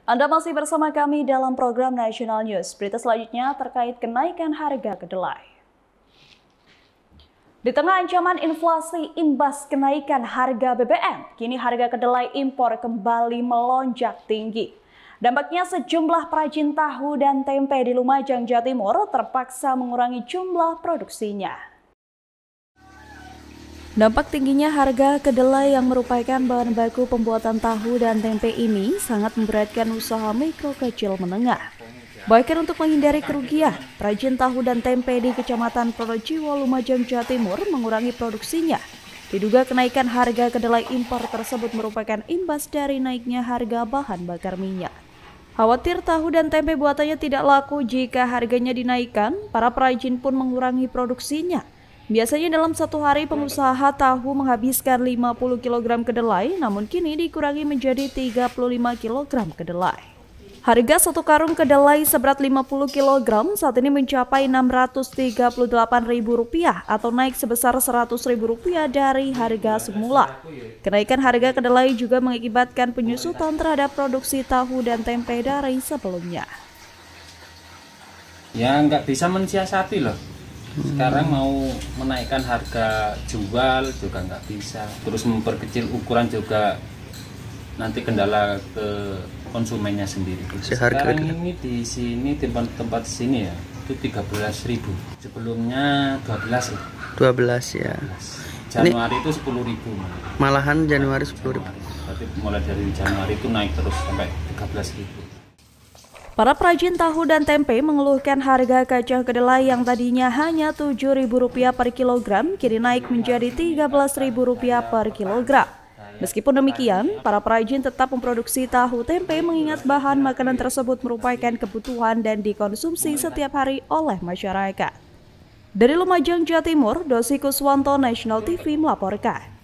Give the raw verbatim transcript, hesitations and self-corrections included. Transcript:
Anda masih bersama kami dalam program National News. Berita selanjutnya terkait kenaikan harga kedelai. Di tengah ancaman inflasi imbas kenaikan harga B B M, kini harga kedelai impor kembali melonjak tinggi. Dampaknya sejumlah perajin tahu dan tempe di Lumajang, Jawa Timur terpaksa mengurangi jumlah produksinya. Dampak tingginya harga kedelai yang merupakan bahan baku pembuatan tahu dan tempe ini sangat memberatkan usaha mikro kecil menengah. Bahkan untuk menghindari kerugian, perajin tahu dan tempe di Kecamatan Pronojiwo, Lumajang, Jawa Timur mengurangi produksinya. Diduga kenaikan harga kedelai impor tersebut merupakan imbas dari naiknya harga bahan bakar minyak. Khawatir tahu dan tempe buatannya tidak laku jika harganya dinaikkan, para perajin pun mengurangi produksinya. Biasanya dalam satu hari pengusaha tahu menghabiskan lima puluh kilogram kedelai, namun kini dikurangi menjadi tiga puluh lima kilogram kedelai. Harga satu karung kedelai seberat lima puluh kilogram saat ini mencapai enam ratus tiga puluh delapan ribu rupiah atau naik sebesar seratus ribu rupiah dari harga semula. Kenaikan harga kedelai juga mengakibatkan penyusutan terhadap produksi tahu dan tempe dari sebelumnya. Ya nggak bisa mensiasati loh. Sekarang mau menaikkan harga jual juga nggak bisa, terus memperkecil ukuran juga nanti kendala ke konsumennya sendiri. Sekarang ini di sini tempat-tempat sini ya itu tiga belas ribu, sebelumnya dua belas ya. dua belas ya. Januari ini, itu sepuluh ribu. Malahan Januari sepuluh ribu. Berarti mulai dari Januari itu naik terus sampai tiga belas ribu. Para perajin tahu dan tempe mengeluhkan harga kacang kedelai yang tadinya hanya tujuh ribu rupiah per kilogram kini naik menjadi tiga belas ribu rupiah per kilogram. Meskipun demikian, para perajin tetap memproduksi tahu tempe mengingat bahan makanan tersebut merupakan kebutuhan dan dikonsumsi setiap hari oleh masyarakat. Dari Lumajang, Jawa Timur, Dosi Kuswanto, National T V melaporkan.